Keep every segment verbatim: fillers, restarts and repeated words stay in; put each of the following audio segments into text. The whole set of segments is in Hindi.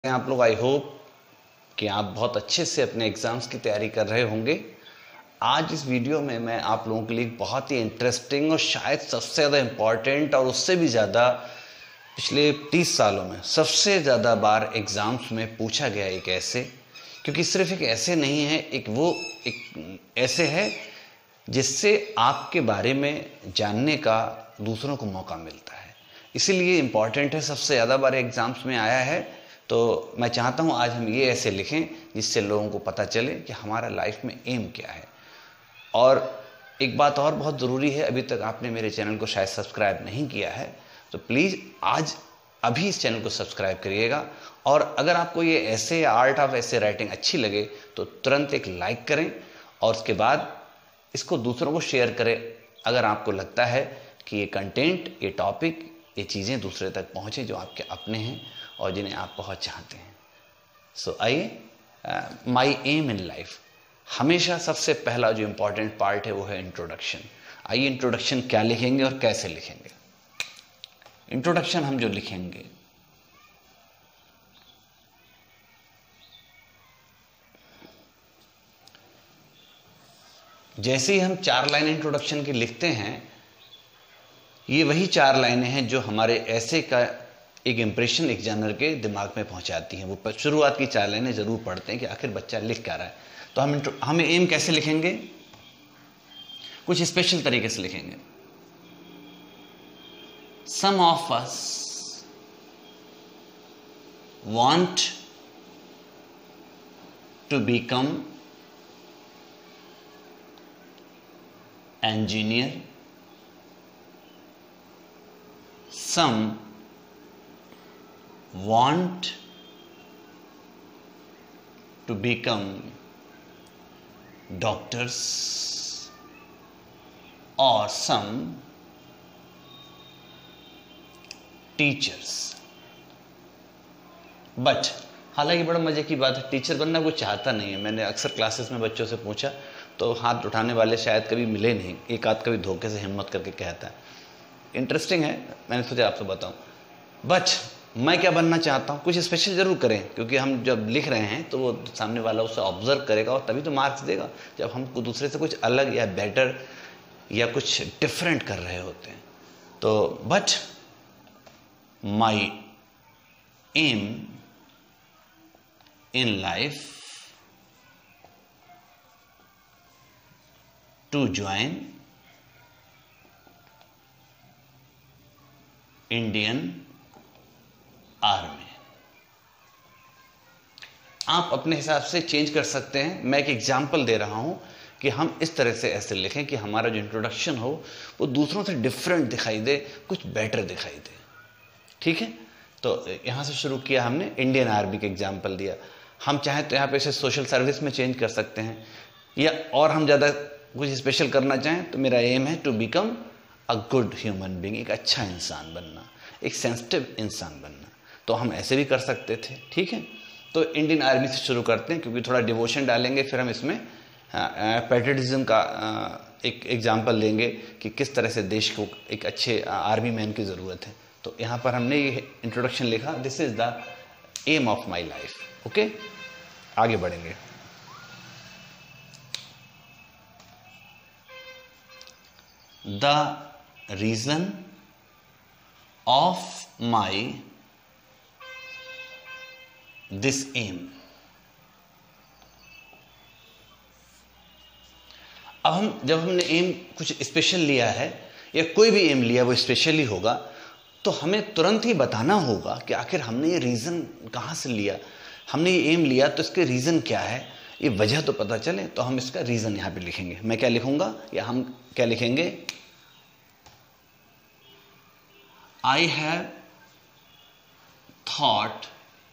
आप लोग, आई होप कि आप बहुत अच्छे से अपने एग्ज़ाम्स की तैयारी कर रहे होंगे। आज इस वीडियो में मैं आप लोगों के लिए बहुत ही इंटरेस्टिंग और शायद सबसे ज़्यादा इम्पॉर्टेंट और उससे भी ज़्यादा पिछले तीस सालों में सबसे ज़्यादा बार एग्ज़ाम्स में पूछा गया एक ऐसे, क्योंकि सिर्फ एक ऐसे नहीं है, एक वो एक ऐसे है जिससे आपके बारे में जानने का दूसरों को मौका मिलता है, इसीलिए इम्पॉर्टेंट है, सबसे ज़्यादा बार एग्ज़ाम्स में आया है। तो मैं चाहता हूँ आज हम ये ऐसे लिखें जिससे लोगों को पता चले कि हमारा लाइफ में एम क्या है। और एक बात और बहुत ज़रूरी है, अभी तक आपने मेरे चैनल को शायद सब्सक्राइब नहीं किया है तो प्लीज़ आज अभी इस चैनल को सब्सक्राइब करिएगा। और अगर आपको ये ऐसे आर्ट ऑफ ऐसे राइटिंग अच्छी लगे तो तुरंत एक लाइक करें और उसके बाद इसको दूसरों को शेयर करें अगर आपको लगता है कि ये कंटेंट, ये टॉपिक, ये चीज़ें दूसरे तक पहुँचे जो आपके अपने हैं और जिन्हें आप बहुत चाहते हैं। सो आइए, माई एम इन लाइफ, हमेशा सबसे पहला जो इम्पोर्टेंट पार्ट है वो है इंट्रोडक्शन। आइए इंट्रोडक्शन क्या लिखेंगे और कैसे लिखेंगे। इंट्रोडक्शन हम जो लिखेंगे, जैसे ही हम चार लाइन इंट्रोडक्शन की लिखते हैं, ये वही चार लाइनें हैं जो हमारे ऐसे का एक इंप्रेशन एग्जामिनर के दिमाग में पहुंचाती हैं। वो शुरुआत की चार लाइनें जरूर पढ़ते हैं कि आखिर बच्चा लिख क्या रहा है। तो हम हमें एम कैसे लिखेंगे, कुछ स्पेशल तरीके से लिखेंगे। Some of us want to become engineer, some want to become doctors, or some teachers. But हालांकि बड़ा मजे की बात है, टीचर बनना कोई चाहता नहीं है। मैंने अक्सर क्लासेस में बच्चों से पूछा तो हाथ उठाने वाले शायद कभी मिले नहीं, एक आध कभी धोखे से हिम्मत करके कहता है। इंटरेस्टिंग है, मैंने सोचा आपसे बताऊं। बट मैं क्या बनना चाहता हूं, कुछ स्पेशल जरूर करें, क्योंकि हम जब लिख रहे हैं तो वो सामने वाला उसे ऑब्जर्व करेगा और तभी तो मार्क्स देगा, जब हम दूसरे से कुछ अलग या बेटर या कुछ डिफरेंट कर रहे होते हैं। तो but my aim in life to join Indian Army। आप अपने हिसाब से चेंज कर सकते हैं। मैं एक एग्जांपल दे रहा हूं कि हम इस तरह से ऐसे लिखें कि हमारा जो इंट्रोडक्शन हो वो दूसरों से डिफरेंट दिखाई दे, कुछ बेटर दिखाई दे। ठीक है, तो यहां से शुरू किया हमने, इंडियन आर्मी का एग्जांपल दिया। हम चाहें तो यहां पे इसे सोशल सर्विस में चेंज कर सकते हैं, या और हम ज़्यादा कुछ स्पेशल करना चाहें तो मेरा एम है to become a good human being, एक अच्छा इंसान बनना, एक सेंसिटिव इंसान बनना। तो हम ऐसे भी कर सकते थे। ठीक है, तो इंडियन आर्मी से शुरू करते हैं, क्योंकि थोड़ा डिवोशन डालेंगे, फिर हम इसमें पैट्रियटिज्म का एक एग्जाम्पल लेंगे कि किस तरह से देश को एक अच्छे आर्मी मैन की ज़रूरत है। तो यहाँ पर हमने ये इंट्रोडक्शन लिखा, this is the aim of my life. Okay, आगे बढ़ेंगे। The reason of my this aim। अब हम जब हमने एम कुछ स्पेशल लिया है या कोई भी एम लिया वो स्पेशली होगा, तो हमें तुरंत ही बताना होगा कि आखिर हमने ये रीज़न कहाँ से लिया। हमने ये एम लिया तो इसके रीज़न क्या है, ये वजह तो पता चले। तो हम इसका रीज़न यहाँ पे लिखेंगे। मैं क्या लिखूंगा, या हम क्या लिखेंगे, I have thought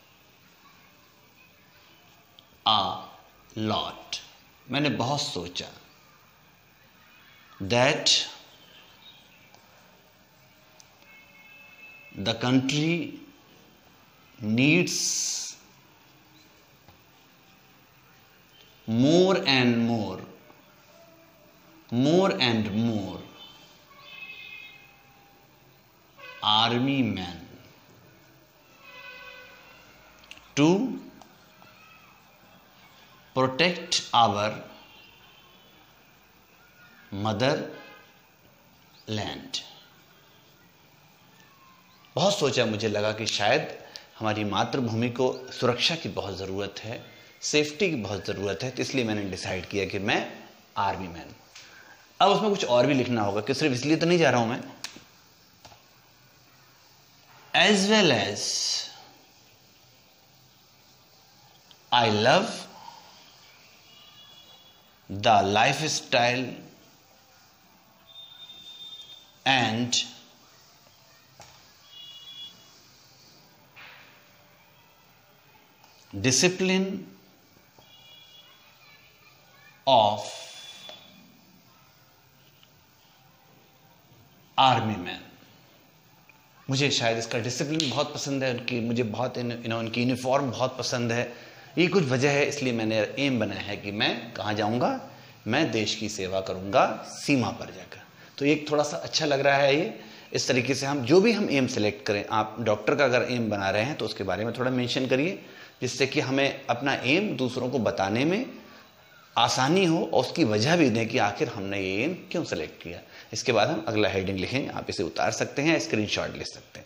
a lot, मैंने बहुत सोचा, that the country needs more and more more and more army men to protect our motherland। बहुत सोचा, मुझे लगा कि शायद हमारी मातृभूमि को सुरक्षा की बहुत ज़रूरत है, सेफ्टी की बहुत ज़रूरत है, तो इसलिए मैंने डिसाइड किया कि मैं आर्मी मैन। अब उसमें कुछ और भी लिखना होगा कि सिर्फ इसलिए तो नहीं जा रहा हूं मैं, as well as I love the lifestyle and discipline of army man. मुझे शायद इसका डिसिप्लिन बहुत पसंद है, उनकी मुझे बहुत इन, इन, उनकी यूनिफॉर्म बहुत पसंद है। ये कुछ वजह है, इसलिए मैंने एम बनाया है कि मैं कहाँ जाऊँगा, मैं देश की सेवा करूँगा सीमा पर जाकर। तो ये थोड़ा सा अच्छा लग रहा है। ये इस तरीके से हम जो भी हम एम सेलेक्ट करें, आप डॉक्टर का अगर एम बना रहे हैं तो उसके बारे में थोड़ा मेंशन करिए, जिससे कि हमें अपना एम दूसरों को बताने में आसानी हो और उसकी वजह भी दें कि आखिर हमने ये एम क्यों सेलेक्ट किया। इसके बाद हम अगला हेडिंग लिखेंगे, आप इसे उतार सकते हैं, स्क्रीनशॉट ले सकते हैं।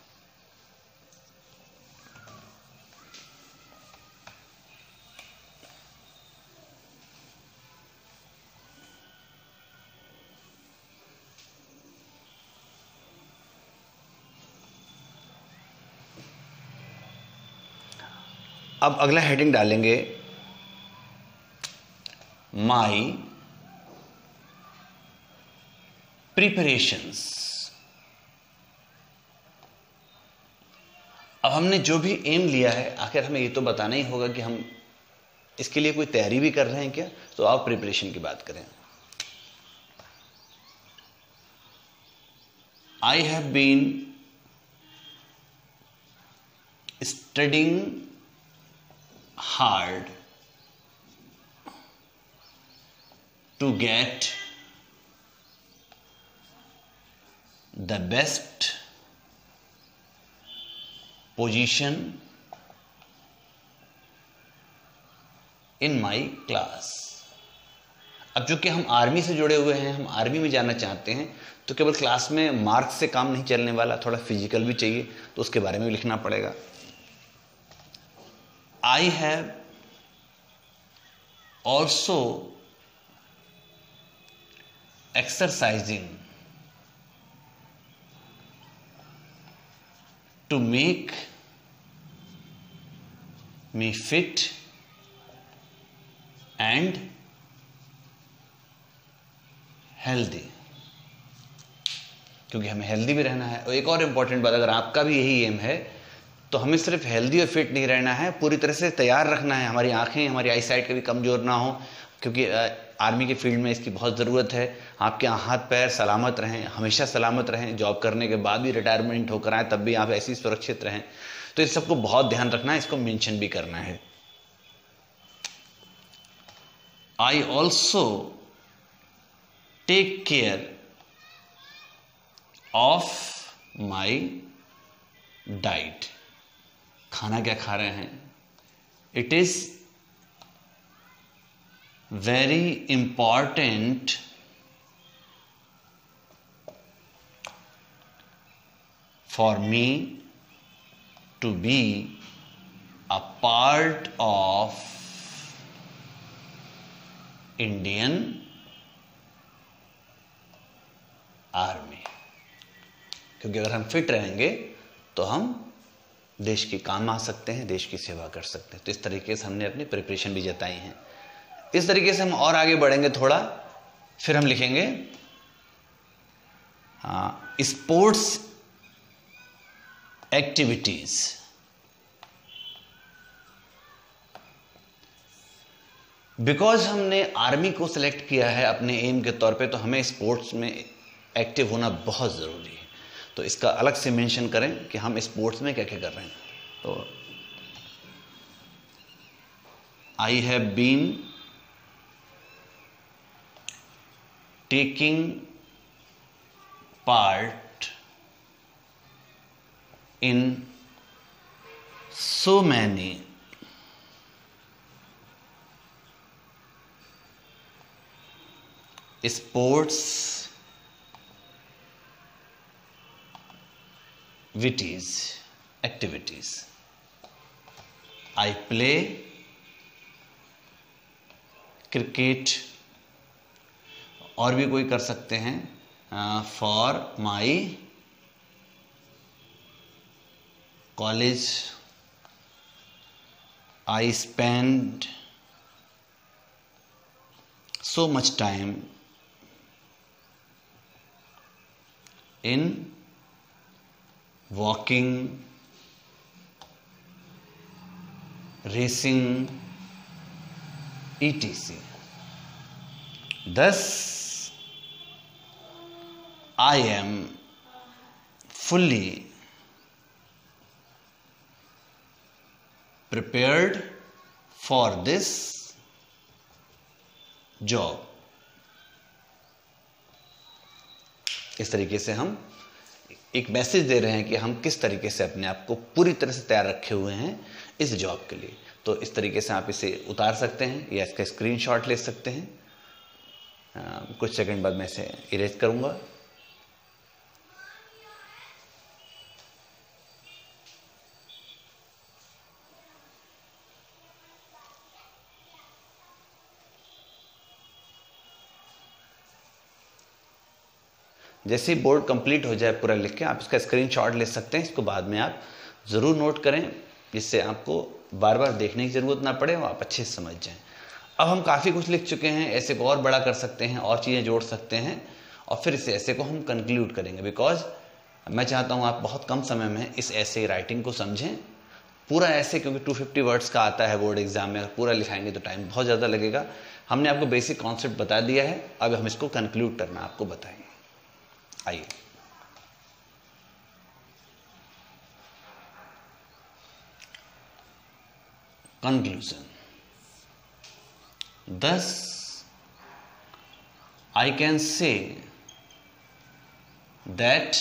अब अगला हेडिंग डालेंगे माई प्रिपरेशंस। अब हमने जो भी एम लिया है, आखिर हमें ये तो बताना ही होगा कि हम इसके लिए कोई तैयारी भी कर रहे हैं क्या। तो आप प्रिपरेशन की बात करें। I have been studying hard to get the best position in my class। अब चूंकि हम आर्मी से जुड़े हुए हैं, हम आर्मी में जाना चाहते हैं, तो केवल क्लास में मार्क्स से काम नहीं चलने वाला, थोड़ा फिजिकल भी चाहिए, तो उसके बारे में भी लिखना पड़ेगा। I have also exercising to make me fit and healthy, क्योंकि हमें हेल्दी भी रहना है। और एक और इम्पॉर्टेंट बात, अगर आपका भी यही एम है तो हमें सिर्फ हेल्दी और फिट नहीं रहना है, पूरी तरह से तैयार रखना है। हमारी आंखें, हमारी आई साइट कभी कमजोर ना हो, क्योंकि आर्मी के फील्ड में इसकी बहुत ज़रूरत है। आपके हाथ पैर सलामत रहें, हमेशा सलामत रहें, जॉब करने के बाद भी, रिटायरमेंट होकर आए तब भी आप ऐसी सुरक्षित रहें। तो इस सबको बहुत ध्यान रखना है, इसको मेंशन भी करना है। I also take care of my diet. खाना क्या खा रहे हैं, it is very important for me to be a part of Indian army. क्योंकि अगर हम फिट रहेंगे तो हम देश के काम आ सकते हैं, देश की सेवा कर सकते हैं। तो इस तरीके से हमने अपनी प्रिपरेशन भी जताई है। इस तरीके से हम और आगे बढ़ेंगे थोड़ा, फिर हम लिखेंगे हाँ स्पोर्ट्स एक्टिविटीज। बिकॉज हमने आर्मी को सिलेक्ट किया है अपने एम के तौर पे, तो हमें स्पोर्ट्स में एक्टिव होना बहुत ज़रूरी है। तो इसका अलग से मेंशन करें कि हम स्पोर्ट्स में क्या क्या कर रहे हैं। तो I have been taking part in so many sports vities activities. I play cricket, और भी कोई कर सकते हैं, for my college I spend so much time in walking, racing, et cetera. Thus, I am fully prepared for this job. इस तरीके से हम एक मैसेज दे रहे हैं कि हम किस तरीके से अपने आप को पूरी तरह से तैयार रखे हुए हैं इस जॉब के लिए. तो इस तरीके से आप इसे उतार सकते हैं या इसका स्क्रीनशॉट ले सकते हैं. आ, कुछ सेकंड बाद मैं इसे इरेज करूंगा. जैसे ही बोर्ड कंप्लीट हो जाए पूरा लिख के, आप इसका स्क्रीनशॉट ले सकते हैं. इसको बाद में आप ज़रूर नोट करें, जिससे आपको बार बार देखने की ज़रूरत ना पड़े और आप अच्छे से समझ जाएं. अब हम काफ़ी कुछ लिख चुके हैं. ऐसे को और बड़ा कर सकते हैं, और चीज़ें जोड़ सकते हैं, और फिर इस ऐसे को हम कंक्लूड करेंगे. बिकॉज मैं चाहता हूँ आप बहुत कम समय में इस ऐसे राइटिंग को समझें. पूरा ऐसे क्योंकि दो सौ पचास वर्ड्स का आता है बोर्ड एग्जाम में, अगर पूरा लिखाएंगे तो टाइम बहुत ज़्यादा लगेगा. हमने आपको बेसिक कॉन्सेप्ट बता दिया है, अब हम इसको कंक्लूड करना आपको बताएंगे. आइए. Conclusion. Thus, I can say that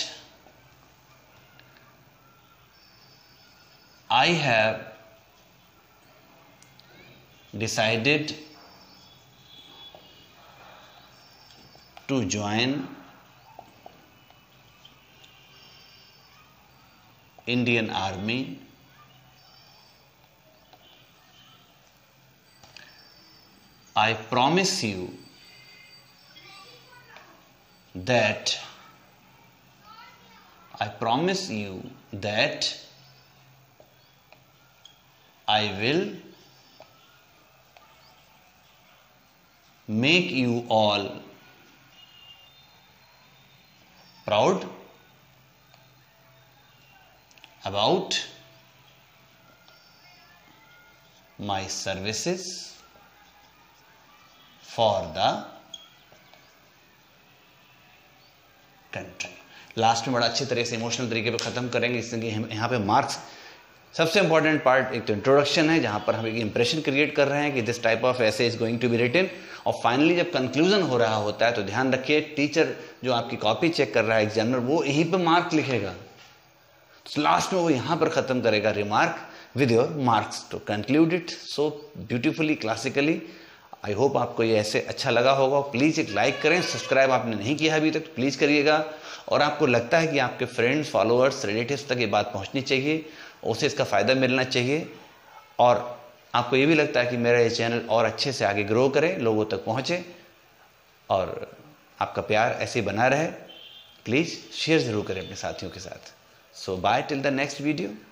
I have decided to join Indian Army. I promise you that I promise you that I will make you all proud about my services for the country. Last में बड़ा अच्छी तरह से इमोशनल तरीके पे ख़त्म करेंगे, इसलिए हम यहाँ पे मार्क्स सबसे इंपॉर्टेंट पार्ट एक तो इंट्रोडक्शन है, जहाँ पर हम एक इंप्रेशन क्रिएट कर रहे हैं कि this type of essay is going to be written. और फाइनली जब कंक्लूजन हो रहा होता है तो ध्यान रखिए, टीचर जो आपकी कॉपी चेक कर रहा है, एग्जामिनर, वो यहीं पे मार्क लिखेगा. तो लास्ट में वो यहाँ पर ख़त्म करेगा remark with your marks to conclude it so beautifully classically. I hope आपको ये ऐसे अच्छा लगा होगा. प्लीज़ एक लाइक करें, सब्सक्राइब आपने नहीं किया अभी तक तो प्लीज़ करिएगा. और आपको लगता है कि आपके फ्रेंड्स, फॉलोअर्स, रिलेटिव्स तक ये बात पहुंचनी चाहिए, उसे इसका फ़ायदा मिलना चाहिए, और आपको ये भी लगता है कि मेरा ये चैनल और अच्छे से आगे ग्रो करे, लोगों तक पहुँचे, और आपका प्यार ऐसे ही बना रहे, प्लीज़ शेयर ज़रूर करें अपने साथियों के साथ. So bye till the next video.